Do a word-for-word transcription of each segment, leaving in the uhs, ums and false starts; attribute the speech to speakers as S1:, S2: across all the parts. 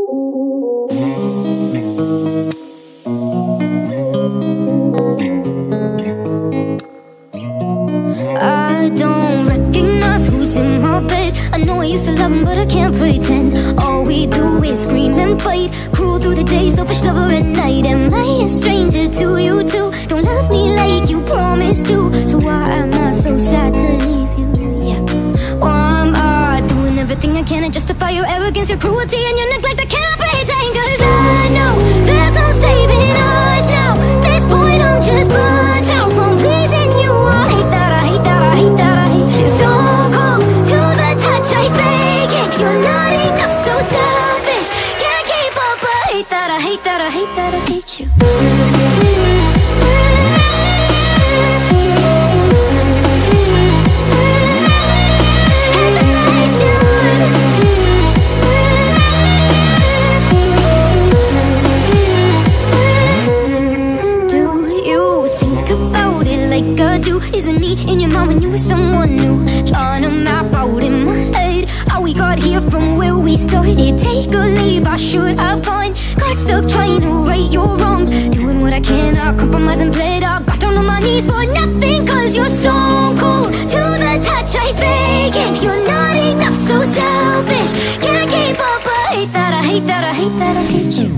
S1: I don't recognize who's in my bed. I know I used to love him, but I can't pretend. All we do is scream and fight, cruel through the day, selfish lover at night. Am I a stranger to you too? Don't love me like you promised to. So why am I so sad to leave you? Yeah. Why am I doing everything I can to justify your arrogance, your cruelty, and your neglect? I can't pretend, 'cause I know there's no saving us now. At this point I'm just burnt out from pleasing you. I hate that, I hate that, I hate that, I hate you. So cold to the touch, ice vacant. You're not enough, so selfish, can't keep up. I hate that, I hate that, I hate that, I hate you. Isn't me in your mind when you were someone new? Trying to map out in my head how we got here from where we started. Take a leave, I should have gone. Got stuck trying to right your wrongs, doing what I can, I compromise and played. I got down on my knees for nothing, 'cause you're stone cold to the touch, ice vacant. You're not enough, so selfish, can't keep up. I hate that, I hate that, I hate that, I hate you.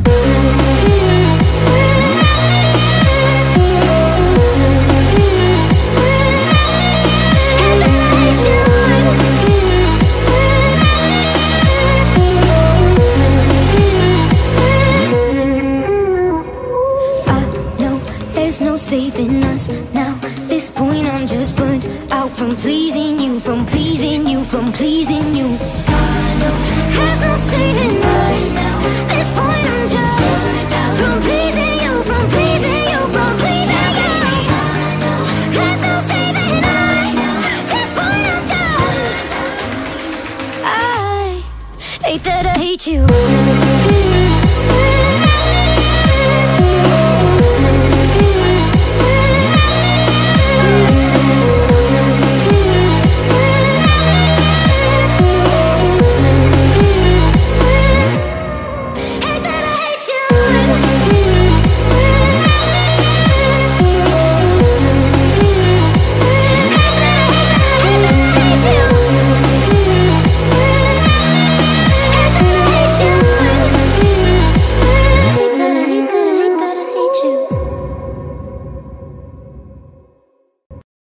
S1: Saving us now. This point I'm just burnt out from pleasing you, from pleasing you, from pleasing you. I know there's no saving us now. This point I'm just burnt out from pleasing you, from pleasing you, from pleasing you. I know there's no saving us now. This point I'm just I hate that I hate you.